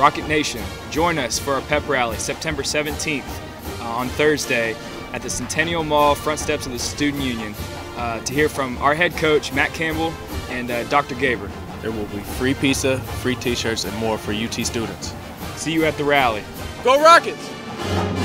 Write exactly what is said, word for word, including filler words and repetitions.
Rocket Nation, join us for our pep rally September seventeenth uh, on Thursday at the Centennial Mall, front steps of the Student Union, uh, to hear from our head coach, Matt Campbell, and uh, Doctor Gaber. There will be free pizza, free t-shirts, and more for U T students. See you at the rally. Go Rockets!